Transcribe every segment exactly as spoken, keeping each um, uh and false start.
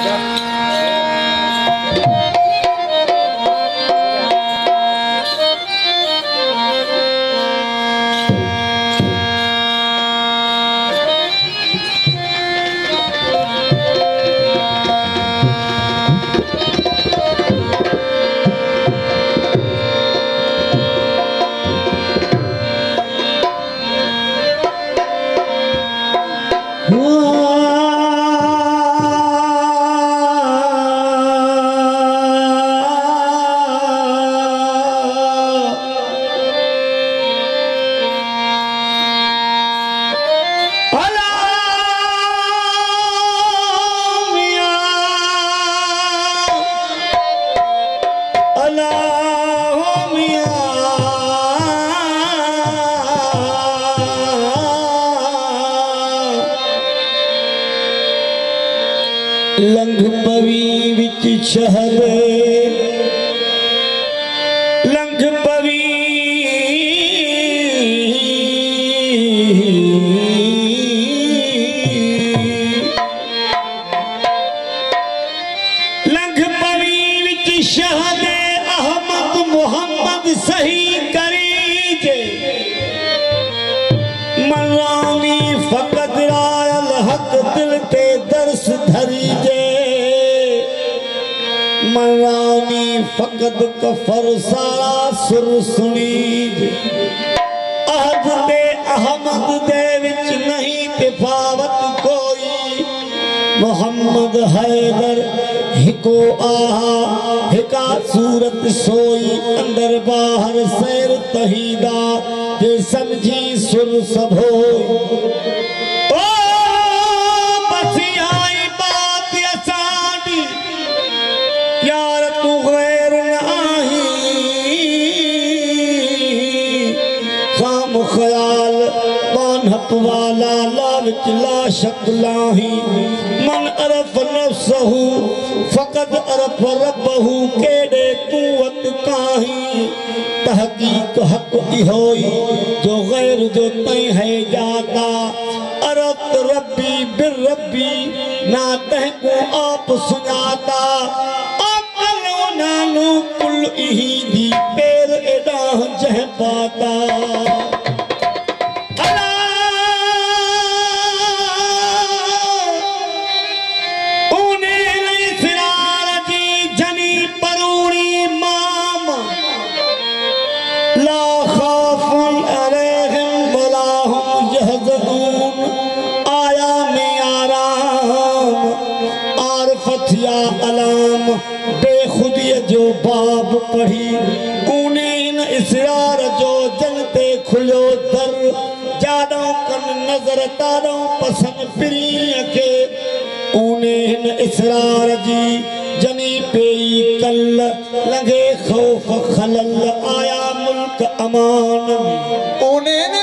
लंघ पवी विच शहर लंघ पवी लंघ पवी विच शहर अहमद मोहम्मद सही करी जे मरानी फकत रायल हक दिल के दर्स धरी जे मरानी फकत कफर सारा सुर सुनी जे अहद दे अहमद दे विच नहीं तफावत कोई मोहम्मद हैदर हिको आहा हिका सूरत सोई अंदर बाहर सैर तहीदा जे समझी सुर सबो वाला लाविच ला शक्लाही मन अरफ नफ्सहू फकत अरफ रब्बहू केड़े कुवत काही तहकीक हक इहोई जो गैर जो तय है जाता अरफ रब्बी बिर रब्बी ना तहको आप सुनाता अकल नानू कुल इही दी पैर एडाह जह पाता अलाम बेखुदी जो बाब पढ़ी उन्हें इसरार जो जलते खुलो दर जादो कन नजर तारो पसंद प्रिय के उन्हें इसरार जी जनी पेई कल लगे खौफ खलल आया मुल्क अमान उन्हें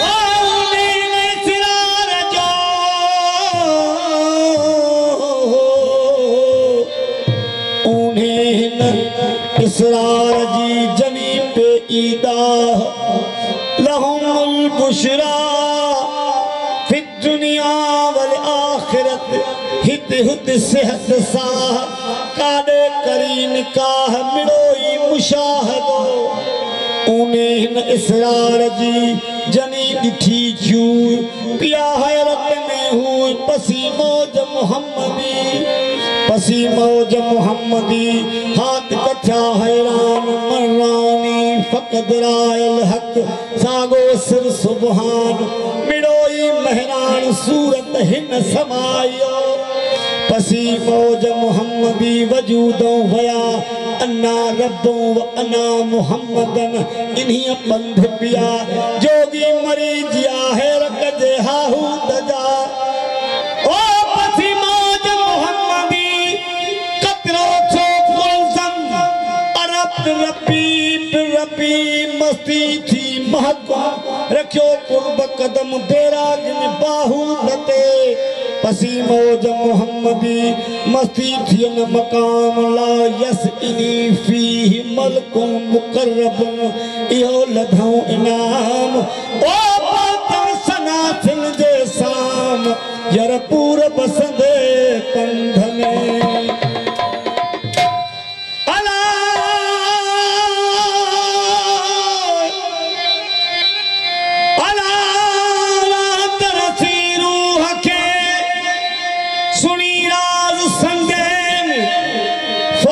इसरार जी जनी पे ईदा लहुमुल बुशरा फिद दुनिया वल आखिरत हित हुत सेहत साह कादे करीन काह मिड़ोई मुशाहदो उन्हें इसरार जी जनी दिठी जू पिया हैरत में हुई पसी मौज मोहम्मदी पसी मौज मोहम्मदी हाथ कथा हैरान मरानी फकत रायल हक सागो सिर सुबहान मिड़ोई महरान सूरत हिन समायो पसी मौज मोहम्मदी वजूदों वया अन्ना रब्बों व अन्ना मोहम्मदन इन्हीं बंध पिया जोगी मरीज या है रकजे हाहू दजा ओ पसी मौज मोहम्मदी कतरो छो कुलजम अरब रब्बी रब्बी मस्ती थी महको रखियो कुर्ब कदम बेराग ने बाहू नते पसी मौज मोहम्मदी मस्ती थी न मकाम ला यस इनी फी मलकुल मुकर्रबुन इहो लधों इनाम ओ पातन सना थिल जे साम यर पूर बसंदे कंध में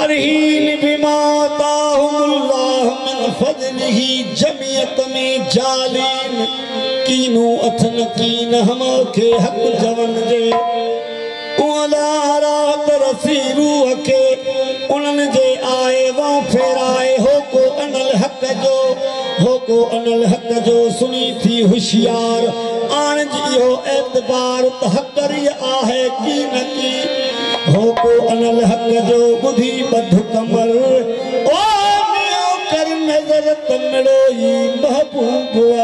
फरहीन बिमा ताहुमुल्लाह मिन फज़लिही जमियत में जालिन कीनू अथन कीन हम के हक जवन जे उला रात रसी रूह के उनन जे आए वो फेराए हो को अनल हक जो हो को अनल हक जो सुनी थी होशियार आन जियो एतबार तहकरी आहे की न की हो को अनल हक जो बुधी बध कमर ओ मियो कर नजर तमड़ो ही महबूबा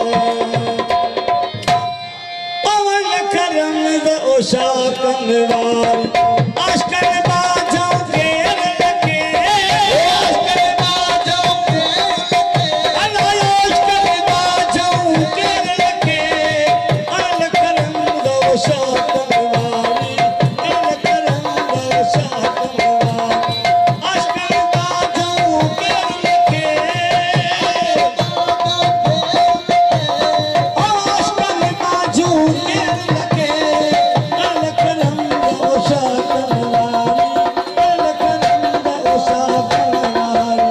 ओवन करम द ओशा कनवार आशकर बाजो के लगे आशकर बाजो के लगे आशकर बाजो के लगे अल करम द ओशा कनवारी अल करम द ओशा कनवार आशकर बाजो के लगे आशकर बाजो के लगे अल करम द ओशा कनवारी अल करम द ओशा कनवारी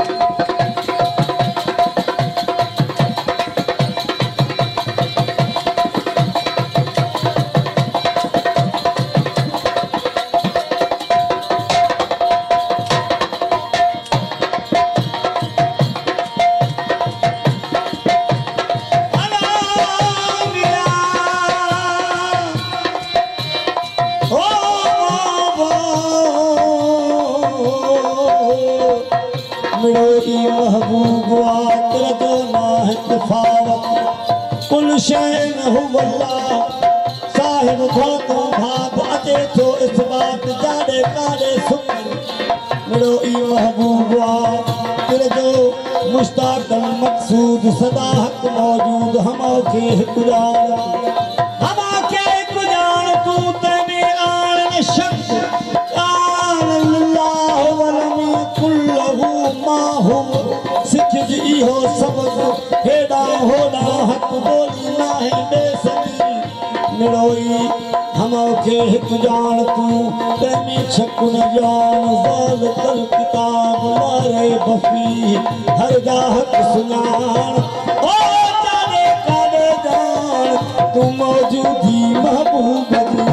कुल शैन हुवल्ला साहिब भातो भात अचे थो इस बात जाड़े काड़े सुमन मिड़ो ई महबूबा तेरे जो मुश्ताक मकसूद सदा हक मौजूद हमा के हिकु जान हमा के हिकु जान तू तेने आन शक आन अल्लाह वलमी कुल्लहु माहु सिख जी इहो सबक हेड़ा होड़ा हक बोली ना है बेसनी मिड़ोई हमो के हिक जान तू तेमी छकुन जान ज़ाल कल किताब लारे बफी हर जा हक सुनान ओ जाने काले जान तू मौजूदी महबूब दी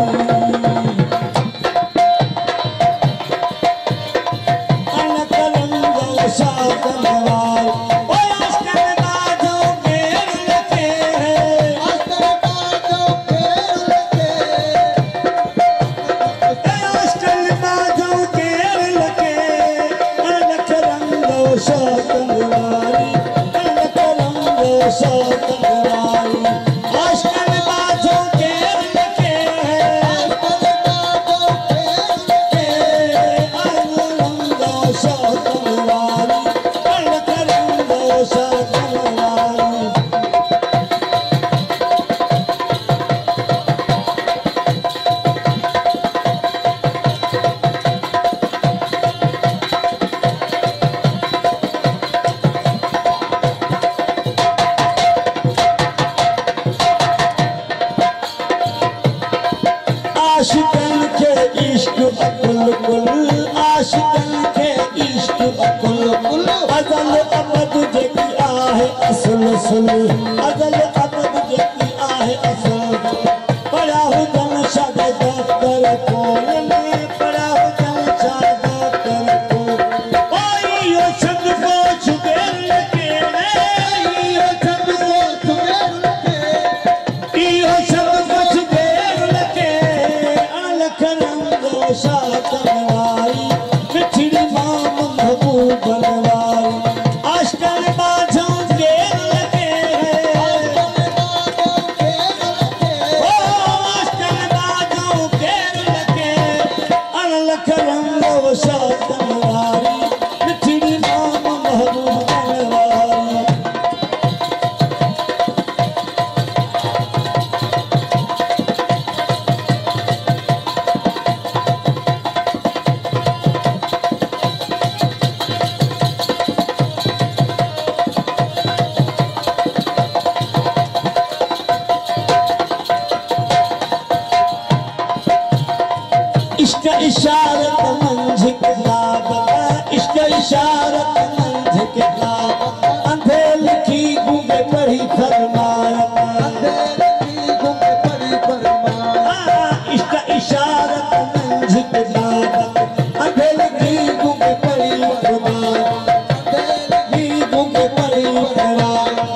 अन करम द ओशा कनवार ओ आशकर बाजो के लगे आशकर बाजो के लगे आशकर बाजो के लगे अन करम द ओशा कनवारी अन करम द ओशा कनवारी आशकर बाजो के लगे आशकर बाजो के लगे अन करम द ओशा कनवारी अन करम द ओशा कनवारी आशिकन के इश्क अकुल कुल आशिकन के इश्क अकुल कुल अजल अबद जेकी आहे असल सुल अजल अबद जेकी आहे असल पढ़ा हुजन शाद दफ्तर कोल में पढ़ा हुजन शाद दफ्तर कोल ओई यो छंद को छुबेर लगे यो छंद को छुबेर लगे यो छंद को छुबेर लगे अल करम द ओशा कनवारी मिठड़ी माम महबूब बनवारी आशकर बाजो के लगे ओ आशकर बाजो के लगे अल करम द ओशा कनवारी मिठड़ी माम महबूब बनवारी इश्क इशारत मंझ किताब इशारत मंझ के नाम अंधे लिखी गूंगे पढ़ी फरमाया इश्क इशारत मंझ के नाम अंधे लिखी गूंगे पढ़ी फरमाया लिखी गूंगे पढ़ी फरमाया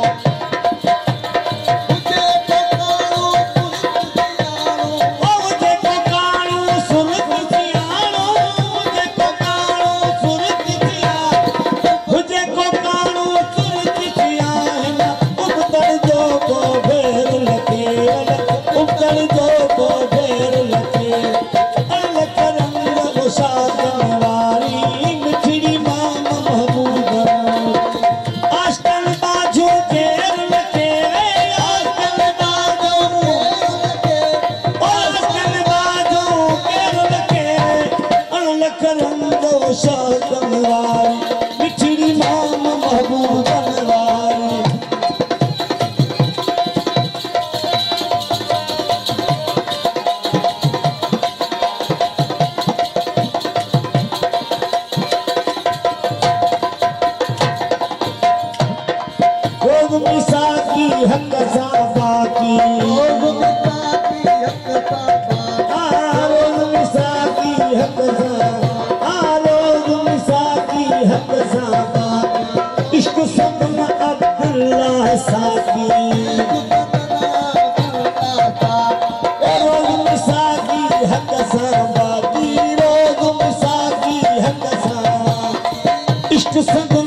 हक साबा की आलोग मिसाकी हक साबा आलोग मिसाकी हक साबा इश्क सपना अब्दुल्लाह साकी रोग मिसाकी हक साबा की रोग मिसाकी हक साबा इश्क